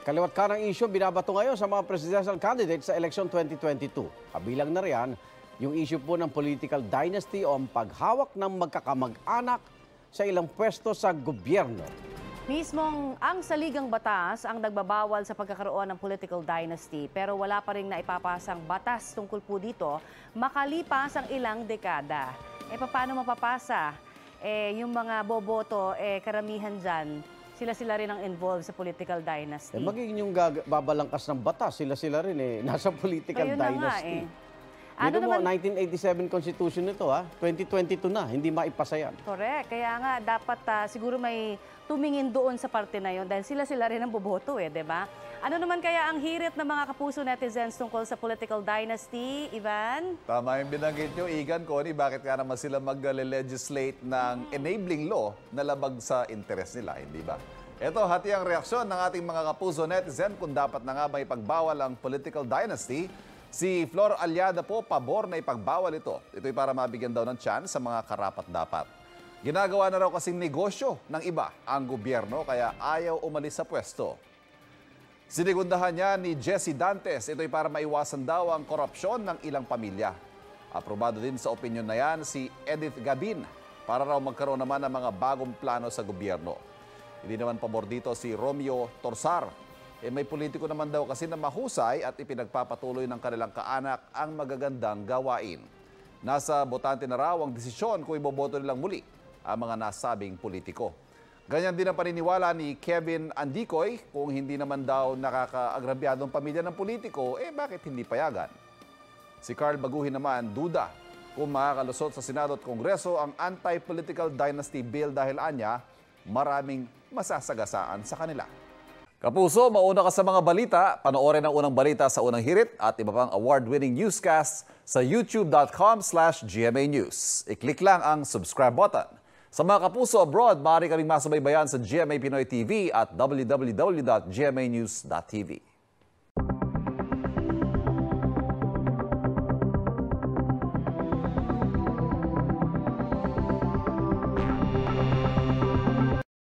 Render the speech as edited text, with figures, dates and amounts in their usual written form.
Kaliwat ka ng issue binabato ngayon sa mga presidential candidates sa election 2022. Kabilang na riyan yung issue po ng political dynasty o ang paghawak ng magkakamag-anak sa ilang pwesto sa gobyerno. Mismong ang saligang batas ang nagbabawal sa pagkakaroon ng political dynasty pero wala pa rin naipapasang batas tungkol po dito makalipas ang ilang dekada. Paano mapapasa? Yung mga boboto, karamihan dyan, sila rin ang involved sa political dynasty. Magiging yung babalangkas ng batas, sila rin nasa political dynasty. Dito mo, 1987 Constitution nito 2022 na, hindi maipasa yan. Correct. Kaya nga, dapat siguro may tumingin doon sa parte na yon dahil sila rin ang boboto di ba? Ano naman kaya ang hirit ng mga kapuso netizens tungkol sa political dynasty, Ivan? Tama yung binanggit nyo, Igan, Connie, bakit nga naman sila mag-legislate ng enabling law na labag sa interes nila, hindi ba? Ito, hati ang reaksyon ng ating mga kapuso netizen kung dapat na nga ba ipagbawal ang political dynasty. Si Flor Alyada po, pabor na ipagbawal ito. Ito'y para mabigyan daw ng chance sa mga karapat-dapat. Ginagawa na raw kasing negosyo ng iba ang gobyerno kaya ayaw umalis sa pwesto. Sinigundahan niya ni Jessie Dantes, ito'y para maiwasan daw ang korupsyon ng ilang pamilya. Aprobado din sa opinyon na yan si Edith Gabin para raw magkaroon naman ng mga bagong plano sa gobyerno. Hindi naman pabor dito si Romeo Torsar. May politiko naman daw kasi na mahusay at ipinagpapatuloy ng kanilang kaanak ang magagandang gawain. Nasa botante na raw ang desisyon kung iboboto nilang muli ang mga nasabing politiko. Ganyan din ang paniniwala ni Kevin Andicoy, kung hindi naman daw nakakaagrabyadong pamilya ng politiko, bakit hindi payagan? Si Carl Baguhin naman duda kung makakalusot sa Senado at Kongreso ang anti-political dynasty bill dahil anya, maraming masasagasaan sa kanila. Kapuso, mauna ka sa mga balita. Panoorin ang unang balita sa unang hirit at iba pang award-winning newscast sa youtube.com/GMA News. I-click lang ang subscribe button. Sa mga kapuso abroad, maaari kaming masubaybayan sa GMA Pinoy TV at www.gmanews.tv.